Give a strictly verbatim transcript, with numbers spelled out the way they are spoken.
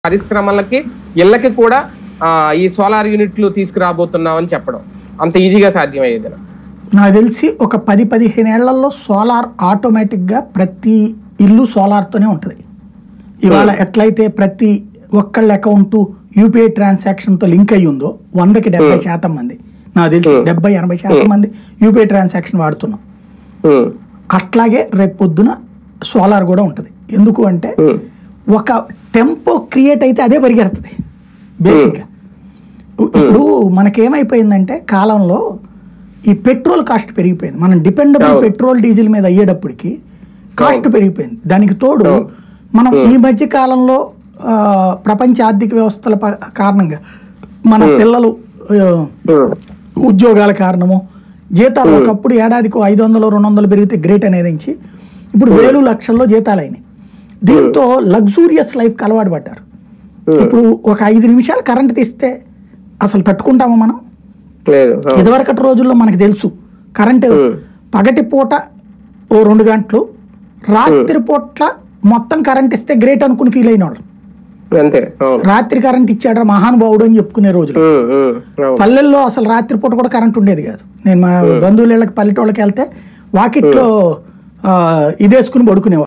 పరిశ్రమలకి ఇళ్ళకి కూడా ఈ సోలార్ యూనిట్లు తీసుకురాబోతున్నామని చెప్పడం అంత ఈజీగా సాధ్యమయ్యేది నాకు తెలిసి ఒక పది పదిహేను ఏళ్లలో సోలార్ ఆటోమేటిక్గా ప్రతి ఇల్లు సోలార్తోనే ఉంటుంది. ఇవాళ ఎట్లయితే ప్రతి ఒక్కళ్ళ అకౌంట్ యూపీఐ ట్రాన్సాక్షన్తో లింక్ అయ్యి ఉందో వందకి డెబ్బై శాతం మంది నాకు తెలిసి డెబ్బై ఎనభై శాతం మంది యూపీఐ ట్రాన్సాక్షన్ వాడుతున్నాం. అట్లాగే రేపు పొద్దున సోలార్ కూడా ఉంటుంది. ఎందుకు అంటే ఒక టెంపో క్రియేట్ అయితే అదే పరిగెడుతుంది బేసిక్గా. ఇప్పుడు మనకేమైపోయిందంటే కాలంలో ఈ పెట్రోల్ కాస్ట్ పెరిగిపోయింది. మనం డిపెండబుల్ పెట్రోల్ డీజిల్ మీద అయ్యేటప్పటికి కాస్ట్ పెరిగిపోయింది. దానికి తోడు మనం ఈ మధ్య కాలంలో ప్రపంచ ఆర్థిక వ్యవస్థల కారణంగా మన పిల్లలు ఉద్యోగాల కారణము జీతాలు ఒకప్పుడు ఏడాదికి ఐదు వందలు రెండు వందలు పెరిగితే గ్రేట్ అనేది ఇప్పుడు వేలు లక్షల్లో జీతాలు అయినాయి. దీంతో లగ్జూరియస్ లైఫ్కి అలవాటు పడ్డారు. ఇప్పుడు ఒక ఐదు నిమిషాలు కరెంట్ తీస్తే అసలు తట్టుకుంటామా మనం? ఇదివరకటి రోజుల్లో మనకు తెలుసు కరెంటు పగటి పూట ఓ రెండు గంటలు రాత్రి పూట మొత్తం కరెంట్ ఇస్తే గ్రేట్ అనుకుని ఫీల్ అయిన వాళ్ళు. రాత్రి కరెంట్ ఇచ్చాడు మహానుభావుడు అని చెప్పుకునే రోజులు. పల్లెల్లో అసలు రాత్రి పూట కూడా కరెంట్ ఉండేది కాదు. నేను మా బంధువుల పల్లెటూళ్ళకి వెళ్తే వాకిట్లో ఇదేసుకుని పడుకునేవాడు.